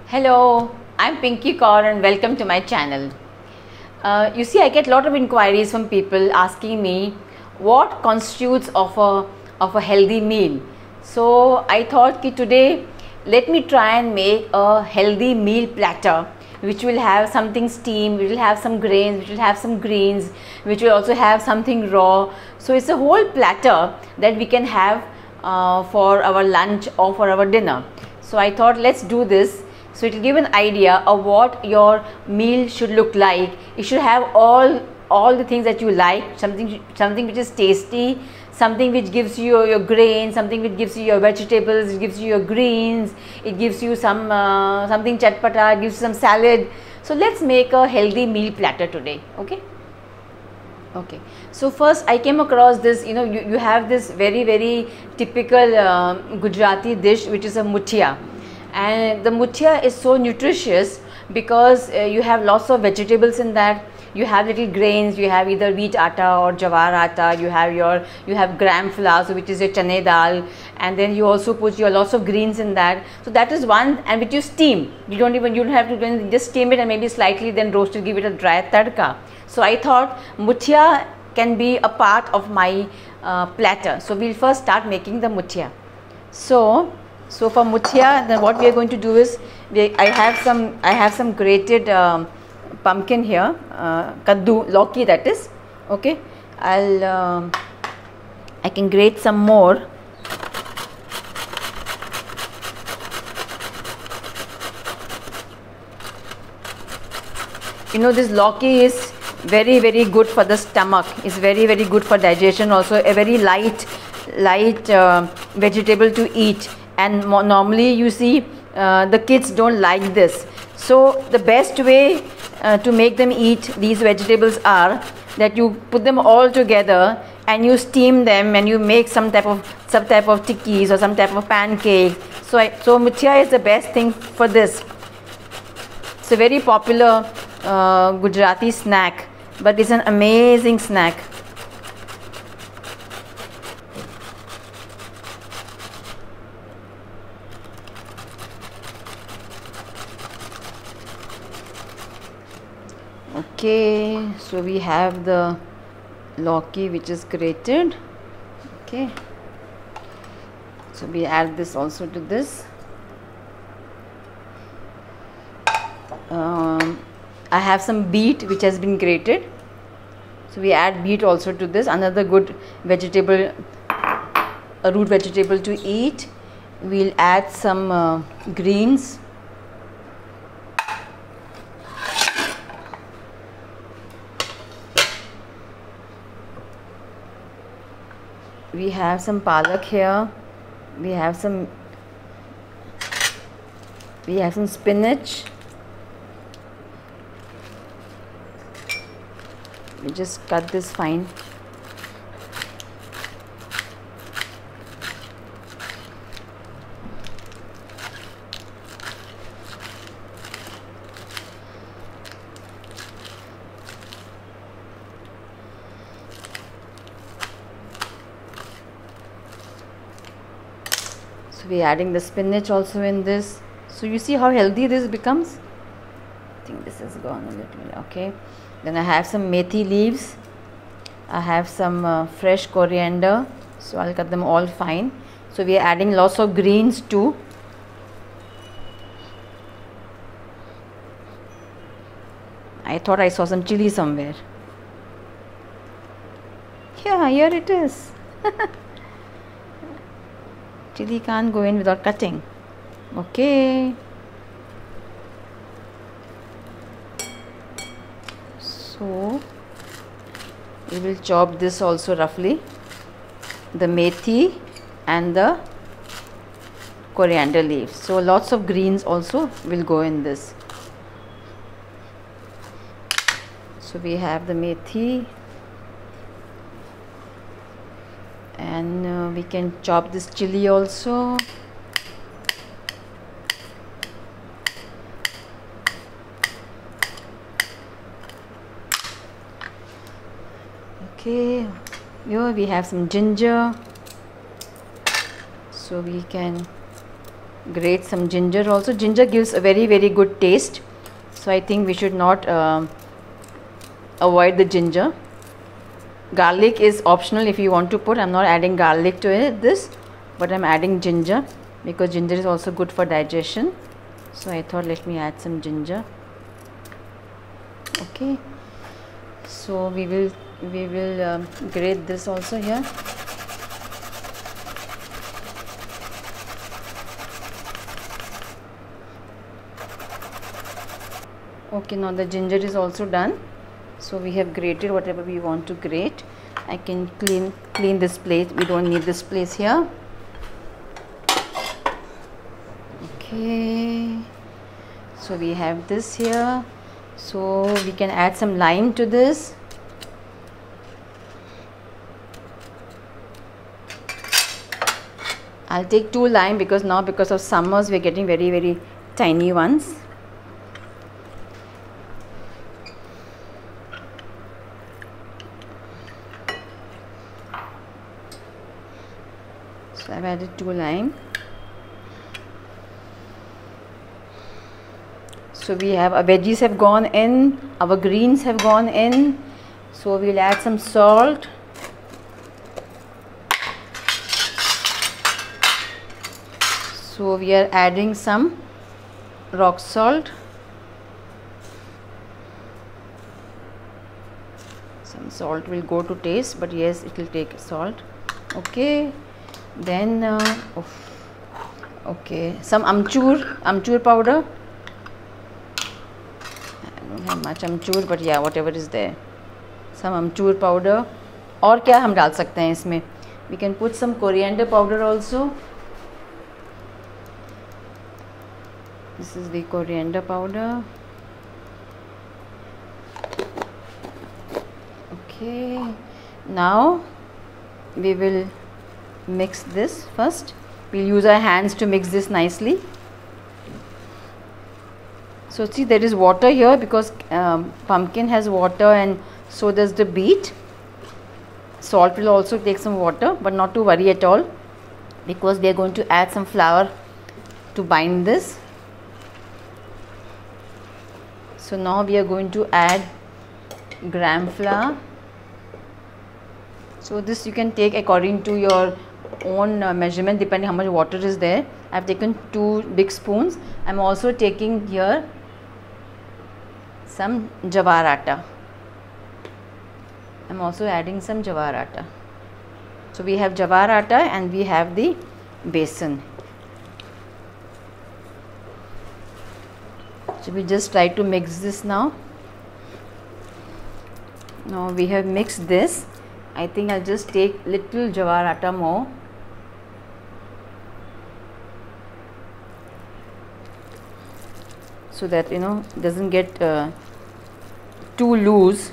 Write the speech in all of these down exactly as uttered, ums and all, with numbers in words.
Hello, I'm Pinky Kaur and welcome to my channel. Uh, you see, I get a lot of inquiries from people asking me what constitutes of a of a healthy meal. So I thought that today let me try and make a healthy meal platter which will have something steamed, which will have some grains, which will have some greens, which will also have something raw. So it's a whole platter that we can have uh, for our lunch or for our dinner. So I thought let's do this. So it will give an idea of what your meal should look like. It should have all all the things that you like, something something which is tasty, something which gives you your, your grains, something which gives you your vegetables, it gives you your greens, it gives you some uh, something chatpata, it gives you some salad. So let's make a healthy meal platter today. Okay. Okay, so first I came across this, you know, you, you have this very very typical uh, Gujarati dish which is a muthia. And the muthia is so nutritious because uh, you have lots of vegetables in that. You have little grains, you have either wheat atta or jawar atta, you have your you have gram flour, so which is your chane dal, and then you also put your lots of greens in that. So that is one, and which you steam. You don't even you don't have to just steam it and maybe slightly then roast to give it a dry tadka. So I thought muthia can be a part of my uh, platter. So we'll first start making the muthia. So So for muthia, then what we are going to do is, we, I have some I have some grated um, pumpkin here, uh, kaddu, lauki that is. Okay, I'll um, I can grate some more. You know, this lauki is very very good for the stomach. It's very very good for digestion. Also a very light light uh, vegetable to eat. And more normally you see uh, the kids don't like this. So the best way uh, to make them eat these vegetables are that you put them all together and you steam them and you make some type of some type of tikkis or some type of pancake. So I, so muthia is the best thing for this. It's a very popular uh, Gujarati snack, but it's an amazing snack. Okay, so we have the lauki which is grated. Okay, so we add this also to this. um, I have some beet which has been grated, so we add beet also to this, another good vegetable, a root vegetable to eat. We'll add some uh, greens. We have some palak here, we have some we have some spinach. We just cut this fine. So we are adding the spinach also in this. So you see how healthy this becomes. I think this has gone a little. Okay, then I have some methi leaves. I have some uh, fresh coriander, so I'll cut them all fine. So we are adding lots of greens too. I thought I saw some chili somewhere. Yeah, here it is. Chili can't go in without cutting. Okay. So we will chop this also roughly. The methi and the coriander leaves. So lots of greens also will go in this. So we have the methi. And uh, we can chop this chili also. Okay, here we have some ginger, so we can grate some ginger also. Ginger gives a very very good taste, so I think we should not uh, avoid the ginger. Garlic is optional if you want to put. I'm not adding garlic to it this, but I'm adding ginger because ginger is also good for digestion. So I thought, let me add some ginger. Okay, so we will we will um, grate this also here. Okay, now the ginger is also done. So we have grated whatever we want to grate. I can clean clean this plate. We don't need this place here. Okay, so we have this here. So we can add some lime to this. I'll take two lime because now because of summers we're getting very very tiny ones. So I've added two lime. So we have our veggies have gone in, our greens have gone in. So we'll add some salt. So we are adding some rock salt. Some salt will go to taste, but yes, it will take salt. Okay. Then uh, oh, okay, some amchur amchur powder. I don't have much amchur, but yeah, whatever is there. Some amchur powder. और क्या हम डाल सकते हैं इसमें? We can put some coriander powder also. This is the coriander powder. Okay, now we will mix this first. We'll use our hands to mix this nicely. So see, there is water here because um, pumpkin has water and so does the beet. Salt will also take some water, but not to worry at all because we are going to add some flour to bind this. So now we are going to add gram flour. So this you can take according to your own uh, measurement depending how much water is there. I have taken two big spoons. I am also taking here some jawar atta. I am also adding some jawar atta. So we have jawar atta and we have the besan. So we just try to mix this now. Now we have mixed this. I think I'll just take little jawar atta more. So that you know doesn't get uh, too loose.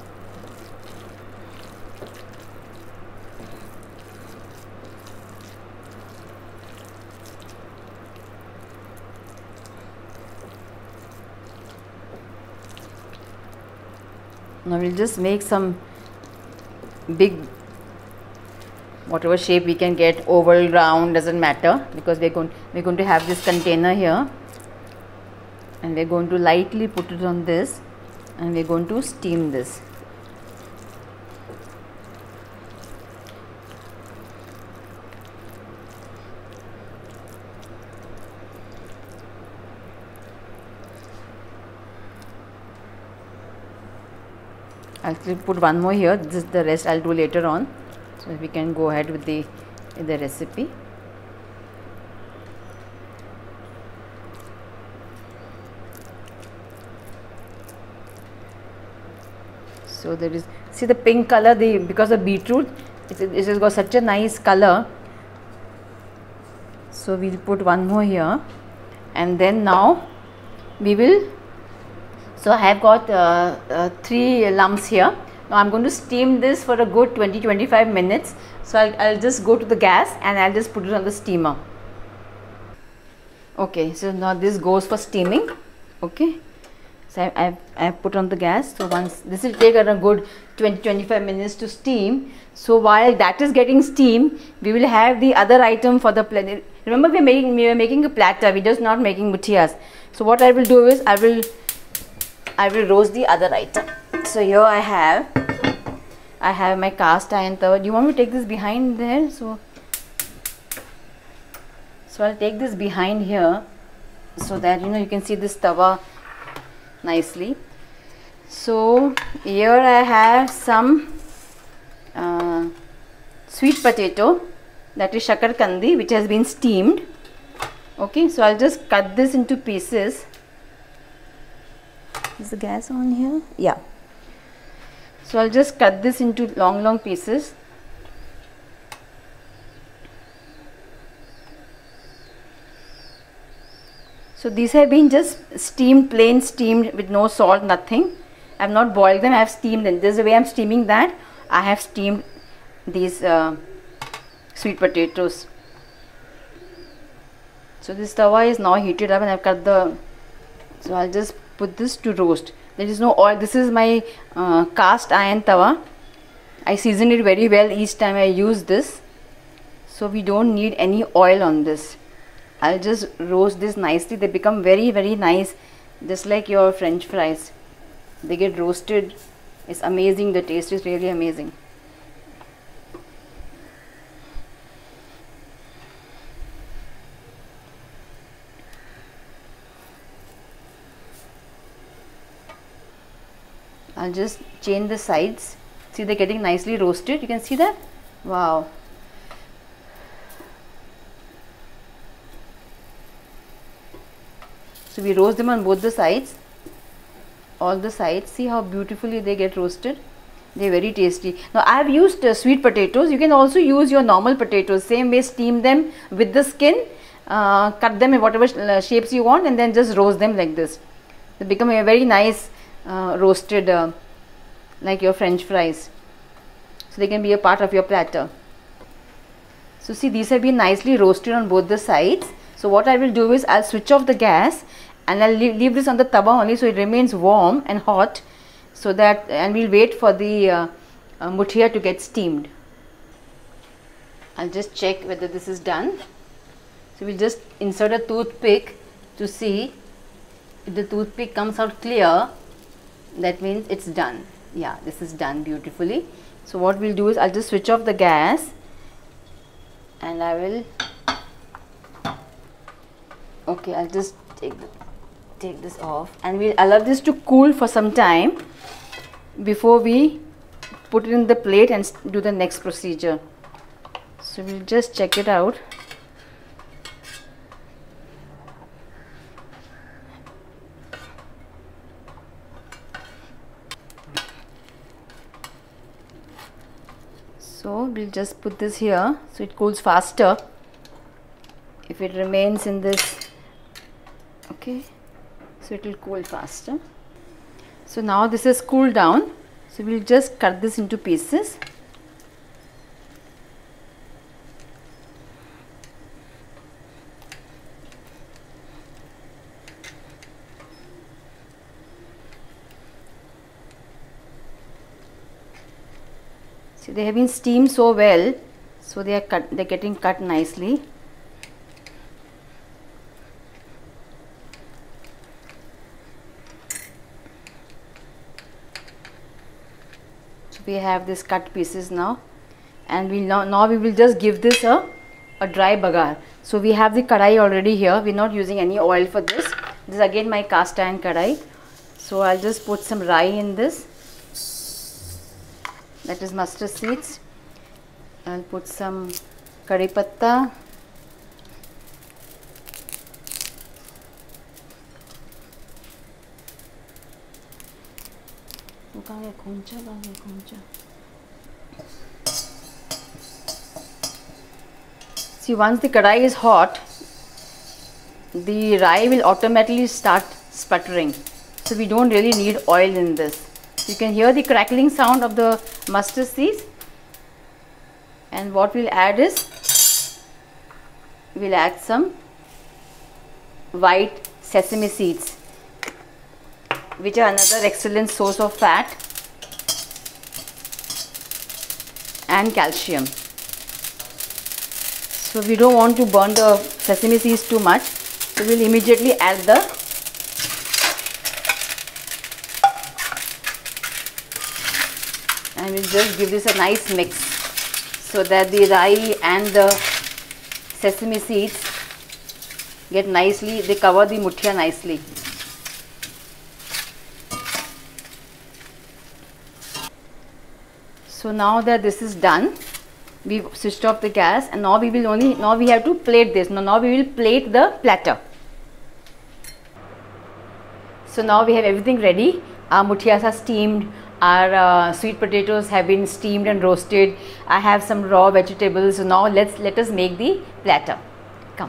Now we'll just make some big, whatever shape we can get, oval, round, doesn't matter because we're going we're going to have this container here. And we're going to lightly put it on this and we're going to steam this. I'll put one more here. This the rest I'll do later on. So we can go ahead with the with the recipe. So there is, see the pink color, the because of beetroot, it, it has got such a nice color. So we'll put one more here, and then now we will. So I have got uh, uh, three lumps here. Now I'm going to steam this for a good twenty to twenty-five minutes. So I'll, I'll just go to the gas and I'll just put it on the steamer. Okay, so now this goes for steaming. Okay, So I, I've, I've put on the gas. So once this will take a good twenty to twenty-five minutes to steam. So while that is getting steam, we will have the other item for the platter. Remember, we are making we are making a platter. We're just not making muthias. So what I will do is I will I will roast the other item. So here I have I have my cast iron tawa. Do you want me to take this behind there? So so I'll take this behind here so that you know you can see this tawa nicely. So here I have some uh, sweet potato, that is shakar kandi, which has been steamed. Okay, so I'll just cut this into pieces. Is the gas on here? Yeah. So I'll just cut this into long long pieces. So these have been just steamed, plain steamed with no salt, nothing. I have not boiled them, I have steamed them. This is the way I am steaming that. I have steamed these uh, sweet potatoes. So this tawa is now heated up and I have cut the, so I'll just put this to roast. There is no oil. This is my uh, cast iron tawa. I season it very well each time I use this. So we don't need any oil on this. I'll just roast this nicely. They become very very nice, just like your French fries. They get roasted. It's amazing. The taste is really amazing. I'll just change the sides. See, they're getting nicely roasted. You can see that? Wow. So we roast them on both the sides, all the sides. See how beautifully they get roasted. They're very tasty. Now I have used uh, sweet potatoes. You can also use your normal potatoes. Same way, steam them with the skin, uh, cut them in whatever sh uh, shapes you want, and then just roast them like this. They become a very nice uh, roasted, uh, like your French fries. So they can be a part of your platter. So see, these have been nicely roasted on both the sides. So what I will do is I'll switch off the gas and I'll leave, leave this on the tawa only so it remains warm and hot, so that, and we'll wait for the uh, uh, muthia to get steamed. I'll just check whether this is done. So we'll just insert a toothpick to see if the toothpick comes out clear. That means it's done. Yeah, this is done beautifully. So what we'll do is I'll just switch off the gas and I will, okay, I'll just take the, take this off and we'll allow this to cool for some time before we put it in the plate and do the next procedure. So we'll just check it out. So we'll just put this here so it cools faster if it remains in this. Okay, so it will cool faster. So now this is cooled down, so we'll just cut this into pieces. See, they have been steamed so well, so they are cut, they're getting cut nicely. So we have this cut pieces now, and we now, now we will just give this a, a dry bagar. So we have the kadai already here. We're not using any oil for this. This is again my cast iron kadai. So I'll just put some rai in this. That is mustard seeds. I'll put some curry patta. See, once the kadai is hot, the rai will automatically start sputtering. So we don't really need oil in this. You can hear the crackling sound of the mustard seeds, and what we'll add is we'll add some white sesame seeds. which are another excellent source of fat and calcium. So we don't want to burn the sesame seeds too much, so we'll immediately add the and we'll just give this a nice mix so that the rye and the sesame seeds get nicely, they cover the muthia nicely. So now that this is done, we've switched off the gas, and now we will only, now we have to plate this. Now, now we will plate the platter. So now we have everything ready. Our muthias are steamed, our uh, sweet potatoes have been steamed and roasted. I have some raw vegetables. So now let's let us make the platter. Come.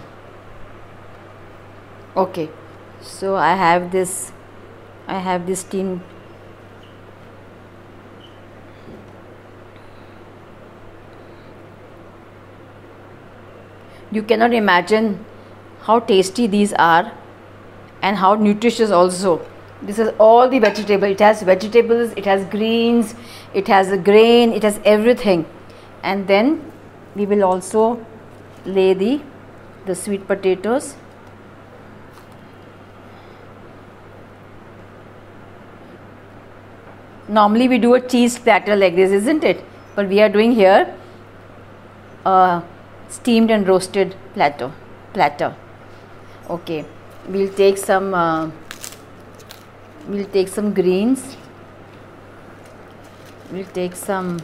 Okay. So I have this, I have this steamed. You cannot imagine how tasty these are and how nutritious also. This is all the vegetable. It has vegetables, it has greens, it has a grain, it has everything. And then we will also lay the, the sweet potatoes. Normally we do a cheese platter like this, isn't it? But we are doing here uh, steamed and roasted platter platter Okay, we'll take some uh, we'll take some greens, we'll take some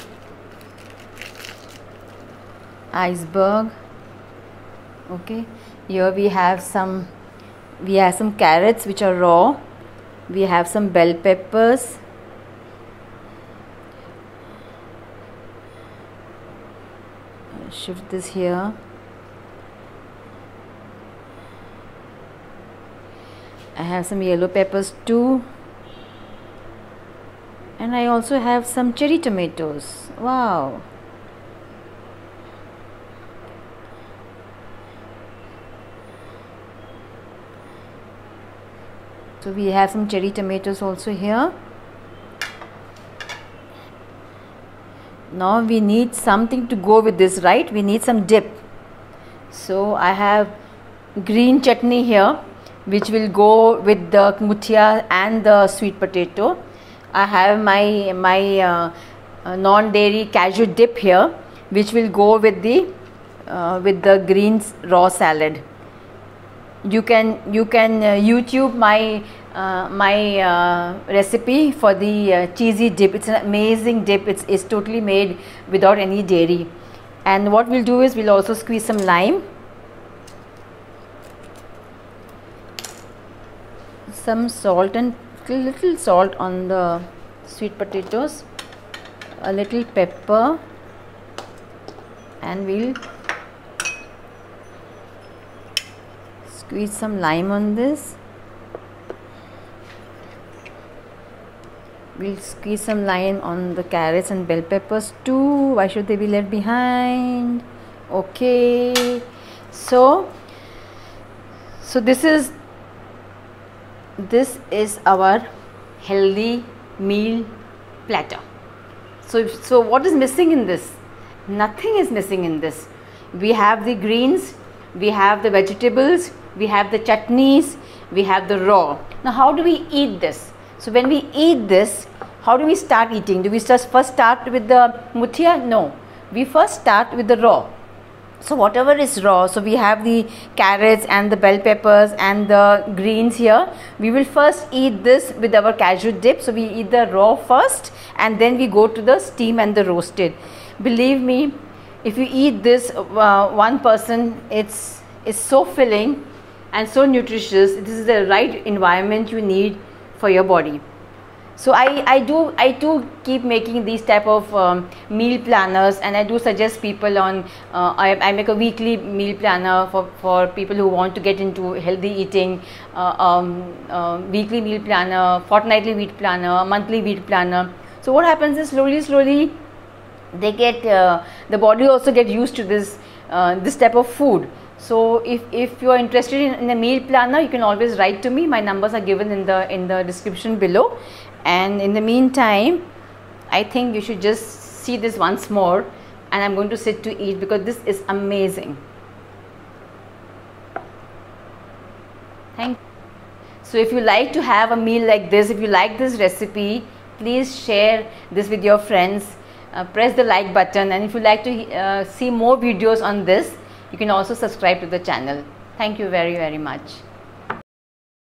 iceberg. Okay, here we have some we have some carrots which are raw, we have some bell peppers, shift this here, I have some yellow peppers too, and I also have some cherry tomatoes. Wow. So we have some cherry tomatoes also here. Now we need something to go with this, right? We need some dip. So I have green chutney here, which will go with the muthia and the sweet potato. I have my my uh, uh, non-dairy cashew dip here, which will go with the uh, with the greens raw salad. You can you can uh, YouTube my uh, my uh, recipe for the uh, cheesy dip. It's an amazing dip. It's it's totally made without any dairy. And what we'll do is we'll also squeeze some lime, some salt and little salt on the sweet potatoes, a little pepper, and we'll squeeze some lime on this. We'll squeeze some lime on the carrots and bell peppers too. Why should they be left behind? Okay, so so this is this is our healthy meal platter. So so what is missing in this? Nothing is missing in this. We have the greens, we have the vegetables, we have the chutneys, we have the raw. Now how do we eat this? So when we eat this, how do we start eating? Do we just first start with the muthia? No, we first start with the raw. So whatever is raw, so we have the carrots and the bell peppers and the greens here. We will first eat this with our cashew dip. So we eat the raw first and then we go to the steam and the roasted. Believe me, if you eat this uh, one person, it's it's so filling and so nutritious. This is the right environment you need for your body. So I, I do I do keep making these type of um, meal planners, and I do suggest people on uh, I, I make a weekly meal planner for, for people who want to get into healthy eating, uh, um, uh, weekly meal planner, fortnightly meal planner, monthly meal planner. So what happens is slowly slowly they get uh, the body also get used to this uh, this type of food. So if, if you are interested in, in a meal planner, you can always write to me. My numbers are given in the in the description below. And in the meantime, I think you should just see this once more, and I'm going to sit to eat because this is amazing. Thank you. So if you like to have a meal like this, if you like this recipe, please share this with your friends. Uh, press the like button, and if you like to uh, see more videos on this, you can also subscribe to the channel. Thank you very very much.